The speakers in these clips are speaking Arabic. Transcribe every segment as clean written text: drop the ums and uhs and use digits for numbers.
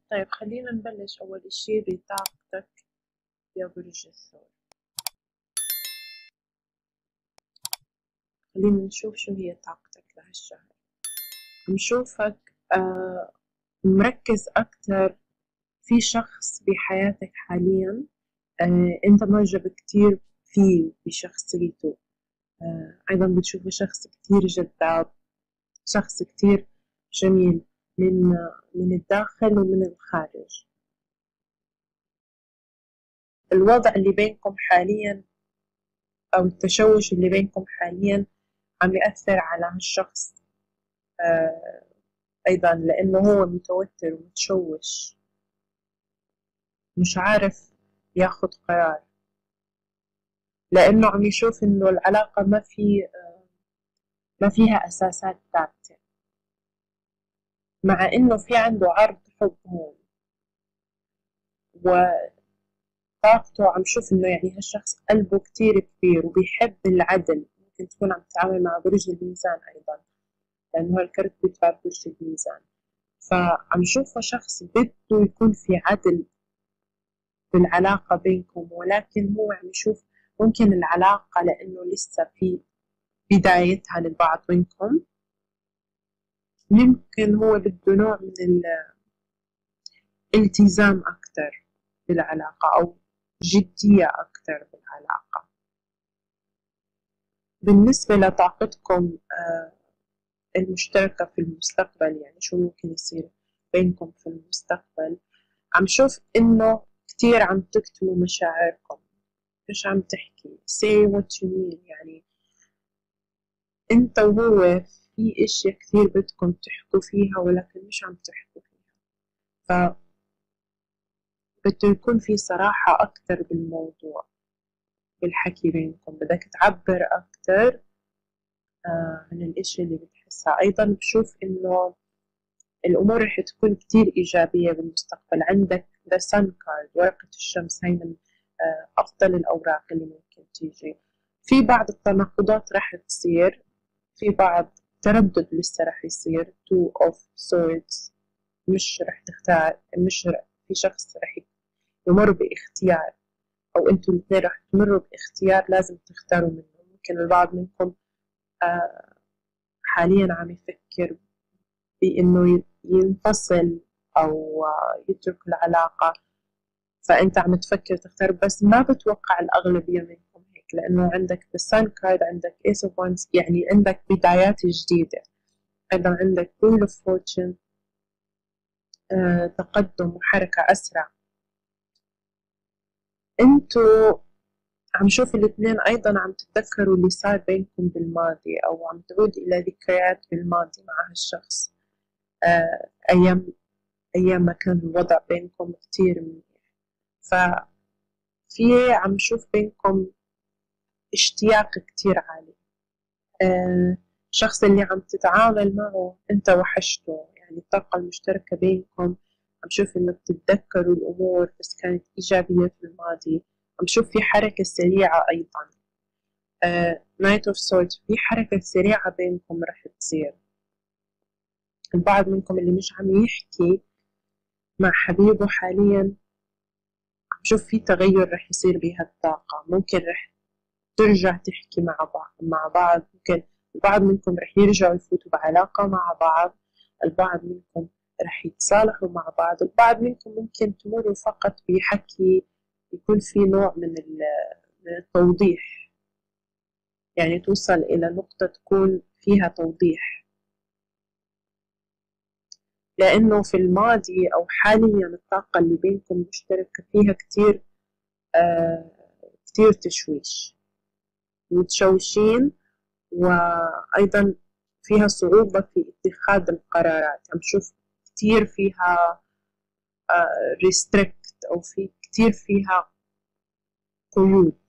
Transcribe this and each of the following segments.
طيب خلينا نبلش أول إشي بطاقتك يا برج الثور. خلينا نشوف شو هي طاقتك لهالشهر. نشوفك مركز أكتر في شخص بحياتك حاليا. أنت معجب كتير فيه بشخصيته. أيضا بتشوفه شخص كتير جذاب، شخص كتير جميل من الداخل ومن الخارج. الوضع اللي بينكم حاليا أو التشوش اللي بينكم حاليا عم يأثر على هالشخص. أيضا لأنه هو متوتر ومتشوش، مش عارف ياخد قرار، لأنه عم يشوف إنه العلاقة ما فيها أساسات ثابتة، مع إنه في عنده عرض حب هون. وطاقته عم شوف إنه يعني هالشخص قلبه كتير كبير وبيحب العدل. ممكن تكون عم تتعامل مع برج الميزان أيضا، لأنه هالكرت بيتبع برج الميزان. فعم شوفه شخص بده يكون في عدل بالعلاقة بينكم، ولكن هو عم يشوف ممكن العلاقة لأنه لسه في بدايتها للبعض منكم، ممكن هو بده نوع من الالتزام أكتر بالعلاقة أو جدية أكتر بالعلاقة. بالنسبة لطاقتكم المشتركة في المستقبل، يعني شو ممكن يصير بينكم في المستقبل، عم شوف إنه كتير عم تكتموا مشاعركم، مش عم تحكي say what you mean. يعني انت وهو في اشياء كثير بدكم تحكوا فيها ولكن مش عم تحكوا فيها، فبده يكون في صراحة أكتر بالموضوع، بالحكي بينكم بدك تعبر أكتر عن الاشي اللي بتحسها. أيضا بشوف إنه الأمور رح تكون كتير إيجابية بالمستقبل. عندك the sun card، ورقة الشمس، هي من أفضل الأوراق اللي ممكن تيجي. في بعض التناقضات رح تصير، في بعض تردد لسه رح يصير. two of swords، مش رح تختار، مش رح في شخص رح يمر باختيار، أو أنتوا الاثنين رح تمروا باختيار لازم تختاروا منه. ممكن البعض منكم حاليا عم يفكر بإنه ينفصل أو يترك العلاقة، فأنت عم تفكر تختار، بس ما بتوقع الأغلبية منكم هيك، لأنه عندك the sun card، عندك ace of wands، يعني عندك بدايات جديدة. أيضا عندك wheel of fortune، تقدم وحركة أسرع. أنتوا عم شوف الاثنين أيضا عم تتذكروا اللي صار بينكم بالماضي، أو عم تعود إلى ذكريات بالماضي مع هالشخص. أيام ما كان الوضع بينكم كتير منيح. ففي عم شوف بينكم اشتياق كتير عالي. الشخص اللي عم تتعامل معه أنت وحشته، يعني الطاقة المشتركة بينكم عم شوف إنه بتتذكروا الأمور بس كانت إيجابية في الماضي. عم شوف في حركة سريعة أيضا. نايت اوف سورد، في حركة سريعة بينكم رح تصير. البعض منكم اللي مش عم يحكي مع حبيبه حاليا، عم شوف في تغير رح يصير بهالطاقة. ممكن رح ترجع تحكي مع بعض. ممكن البعض منكم رح يرجعوا يفوتوا بعلاقة مع بعض، البعض منكم رح يتصالحوا مع بعض، البعض منكم ممكن تمروا فقط بحكي يكون في نوع من التوضيح، يعني توصل إلى نقطة تكون فيها توضيح. لأنه في الماضي أو حاليا الطاقة اللي بينكم مشتركة فيها كتير تشويش، متشوشين، وأيضا فيها صعوبة في اتخاذ القرارات. عم شوف كتير فيها restrict، أو في كتير فيها قيود،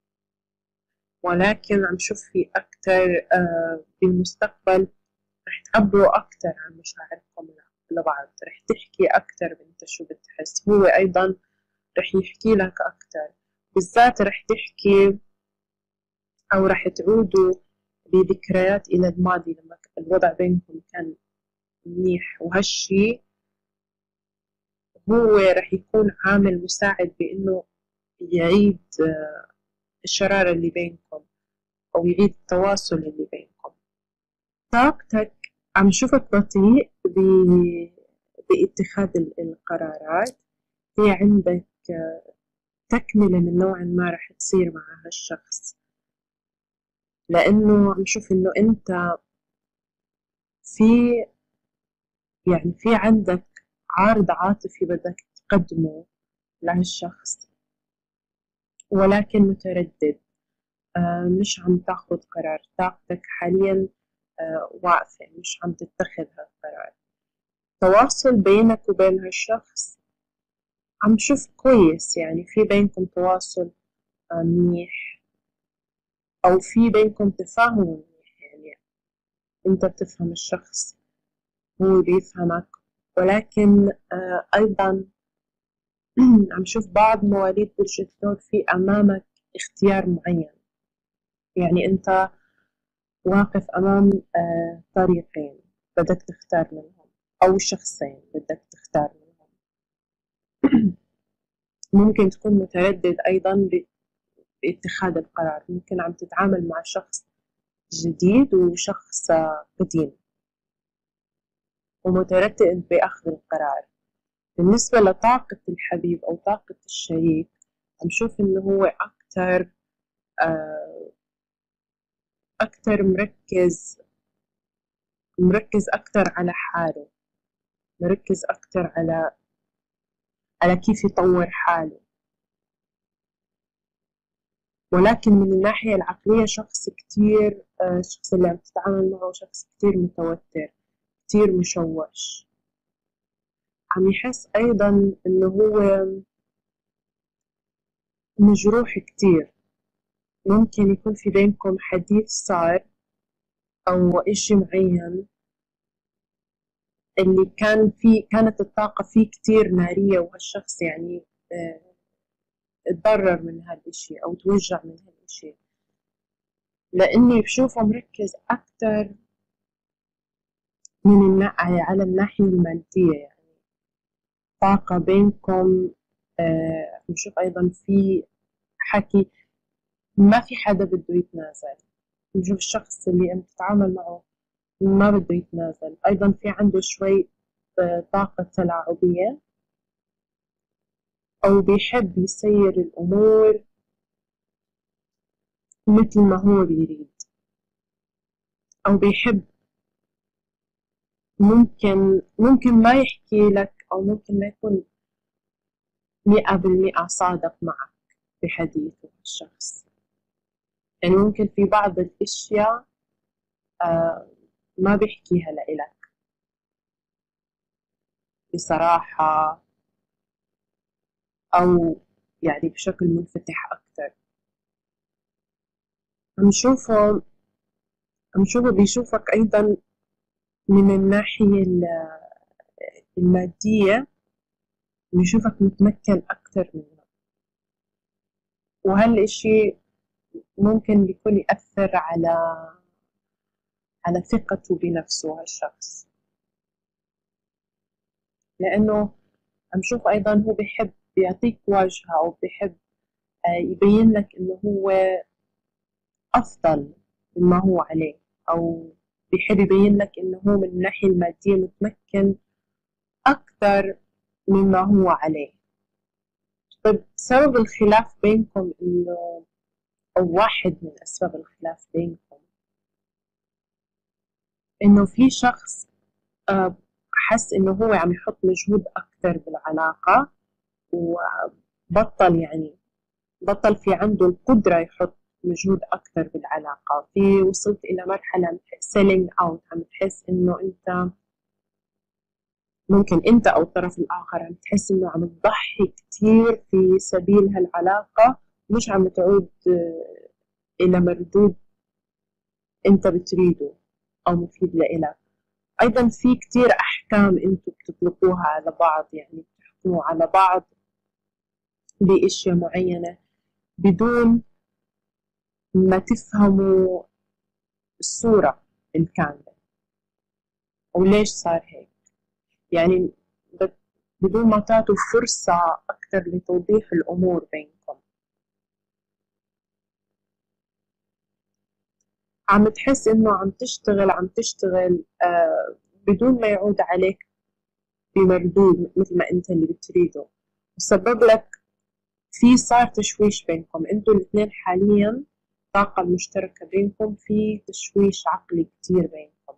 ولكن عم شوف في أكتر بالمستقبل رح تعبروا أكتر عن مشاعركم لبعض، رح تحكي أكتر أنت شو بتحس، هو أيضا رح يحكي لك أكتر. بالذات رح تحكي أو رح تعودوا بذكريات إلى الماضي لما الوضع بينكم كان منيح، وهالشي هو رح يكون عامل مساعد بإنه يعيد الشرارة اللي بينكم أو يعيد التواصل اللي بينكم. طاقتك عم شوفك بطيء باتخاذ القرارات. في عندك تكملة من نوع ما رح تصير مع هالشخص، لأنه عم شوف إنه أنت في في عندك عارض عاطفي بدك تقدمه لهالشخص، ولكن متردد، مش عم تاخد قرار. طاقتك حاليا واقفة، مش عم تتخذ هالقرار. تواصل بينك وبين هالشخص عم شوف كويس، يعني في بينكم تواصل منيح، أو في بينكم تفاهم منيح. يعني أنت بتفهم الشخص، هو بيفهمك، ولكن أيضا عم شوف بعض مواليد برج الثور في أمامك اختيار معين. يعني أنت واقف أمام طريقين بدك تختار منهم، أو شخصين بدك تختار منهم. ممكن تكون متردد أيضا باتخاذ القرار، ممكن عم تتعامل مع شخص جديد وشخص قديم ومتردد بأخذ القرار. بالنسبة لطاقة الحبيب أو طاقة الشريك، عم شوف إنه هو أكتر مركز أكتر على حاله، مركز أكتر على كيف يطور حاله. ولكن من الناحية العقلية شخص كتير، الشخص اللي عم تتعامل معه شخص كتير متوتر، كتير مشوش. عم يحس أيضا إنه هو مجروح كتير. ممكن يكون في بينكم حديث صار أو إشي معين اللي كانت الطاقة فيه كتير نارية، وهالشخص اتضرر من هالإشي أو توجع من هالإشي، لأني بشوفه مركز أكتر على الناحية المادية. يعني طاقة بينكم، بشوف أيضا في حكي، ما في حدا بده يتنازل. بشوف الشخص اللي أنت تتعامل معه ما بده يتنازل. أيضا في عنده شوي طاقة تلاعبية، أو بيحب يسير الأمور مثل ما هو بيريد، أو بيحب ممكن ما يحكي لك، أو ممكن ما يكون 100% صادق معك بحديثه الشخص. يعني ممكن في بعض الأشياء ما بيحكيها لإلك بصراحة، أو يعني بشكل منفتح أكتر. عم شوفه بيشوفك أيضا من الناحية المادية، بيشوفك متمكن أكتر منه، وهالإشي ممكن بيكون يأثر على ثقته بنفسه هالشخص، لأنه عم شوف أيضا هو بيحب يعطيك واجهة، أو بيحب يبين لك إنه هو أفضل مما هو عليه، أو بيحب يبين لك إنه هو من الناحية المادية متمكن أكتر مما هو عليه. طيب سبب الخلاف بينكم إنه، أو واحد من أسباب الخلاف بينكم، إنه في شخص حس إنه هو عم يحط مجهود أكتر بالعلاقة، وبطل بطل في عنده القدرة يحط مجهود أكتر بالعلاقة. وصلت إلى مرحلة selling out، عم تحس إنه أنت ممكن أنت أو الطرف الآخر عم تحس إنه عم تضحي كتير في سبيل هالعلاقة، مش عم تعود إلى مردود أنت بتريده أو مفيد لإلك. أيضا في كتير أحكام أنتوا بتطلقوها على بعض، يعني بتحكموا على بعض بأشياء معينة بدون ما تفهموا الصورة الكاملة، أو ليش صار هيك. يعني بدون ما تعطوا فرصة أكتر لتوضيح الأمور بينكم. عم تحس إنه عم تشتغل بدون ما يعود عليك بمردود مثل ما أنت اللي بتريده، وسبب لك صار تشويش بينكم انتوا الاثنين حاليا. الطاقة المشتركة بينكم في تشويش عقلي كتير بينكم،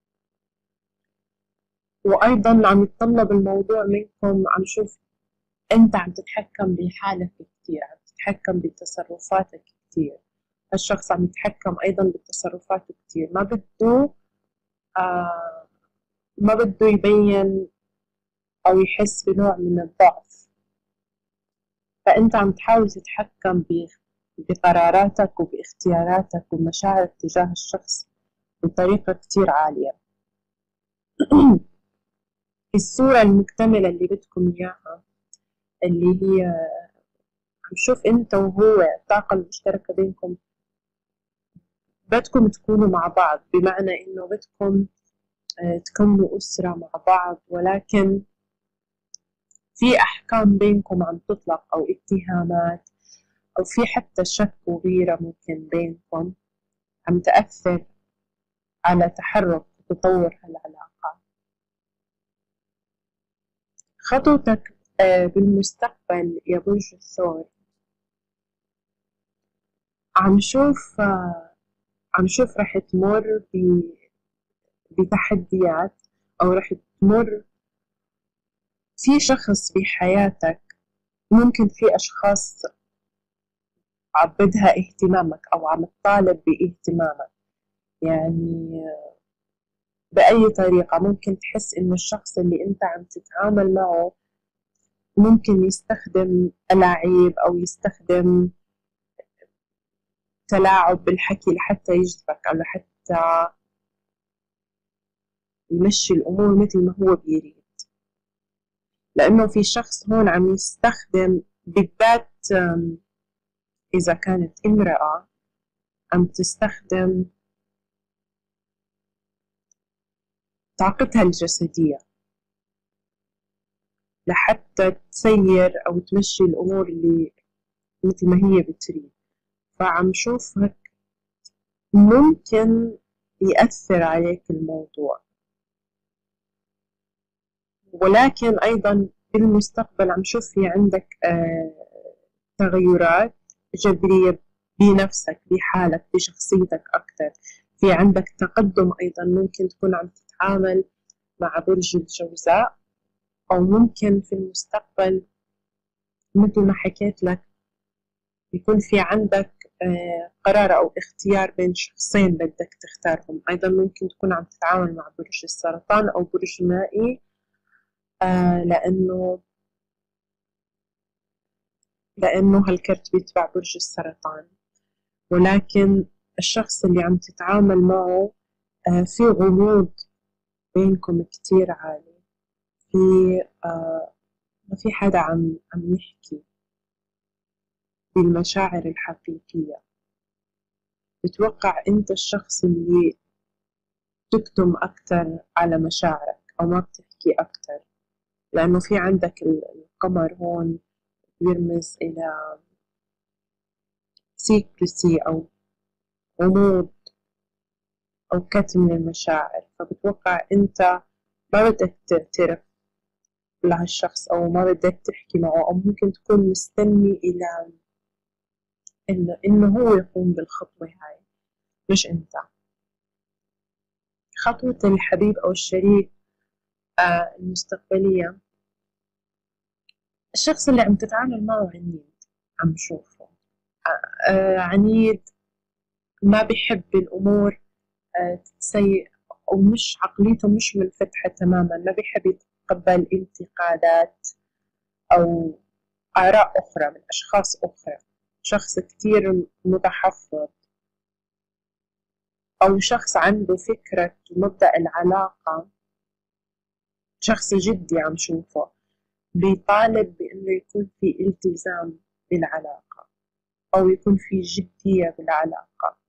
وأيضا عم يتطلب الموضوع منكم. عم شوف أنت عم تتحكم بحالك كتير، عم تتحكم بتصرفاتك كتير. الشخص عم يتحكم أيضا بالتصرفات كتير، آه ما بده يبين أو يحس بنوع من الضعف. فأنت عم تحاول تتحكم بقراراتك وباختياراتك ومشاعرك تجاه الشخص بطريقة كتير عالية. الصورة المكتملة اللي بدكم إياها، اللي هي عم شوف أنت وهو الطاقة المشتركة بينكم بدكم تكونوا مع بعض، بمعنى إنه بدكم تكونوا أسرة مع بعض، ولكن في أحكام بينكم عم تطلق أو اتهامات، أو في حتى شك وغيرة ممكن بينكم عم تأثر على تحرك وتطور هالعلاقة. خطوتك بالمستقبل يا برج الثور، عم شوف رح تمر بتحديات، أو رح تمر في شخص بحياتك. ممكن في أشخاص عبدها اهتمامك أو عم تطالب باهتمامك، يعني بأي طريقة. ممكن تحس إنه الشخص اللي أنت عم تتعامل معه ممكن يستخدم ألاعيب أو يستخدم تلاعب بالحكي لحتى يجذبك، أو لحتى يمشي الأمور مثل ما هو بيريد. لأنه في شخص هون عم يستخدم، بالذات إذا كانت امرأة، عم تستخدم طاقتها الجسدية لحتى تسير أو تمشي الأمور اللي مثل ما هي بتريد. فعم شوفك ممكن يأثر عليك الموضوع، ولكن أيضا بالمستقبل عم شوف في عندك تغيرات جذرية بنفسك، بحالك، بشخصيتك أكثر. في عندك تقدم أيضا، ممكن تكون عم تتعامل مع برج الجوزاء، أو ممكن في المستقبل مثل ما حكيت لك يكون في عندك قرار أو اختيار بين شخصين بدك تختارهم. أيضا ممكن تكون عم تتعامل مع برج السرطان أو برج مائي، لأنه هالكرت بيتبع برج السرطان. ولكن الشخص اللي عم تتعامل معه في غموض بينكم كتير عالي، في ما في حدا عم يحكي بالمشاعر الحقيقية. بتوقع أنت الشخص اللي تكتم أكتر على مشاعرك أو ما بتحكي أكتر، لأنه في عندك القمر هون يرمز إلى سيكريسي أو غموض أو كتم للمشاعر. فبتوقع أنت ما بدك تعترف لهالشخص، أو ما بدك تحكي معه، أو ممكن تكون مستني إلى إنه هو يقوم بالخطوة هاي مش أنت. خطوة الحبيب أو الشريك المستقبلية، الشخص اللي عم تتعامل معه عنيد، عم شوفه عنيد، ما بيحب الأمور تسيء، أو مش عقليته مش منفتحة تماما، ما بيحب يتقبل انتقادات أو آراء أخرى من أشخاص أخرى. شخص كتير متحفظ، أو شخص عنده فكرة مبدأ العلاقة، شخص جدي عم شوفه بيطالب بأنه يكون في التزام بالعلاقة، أو يكون في جدية بالعلاقة.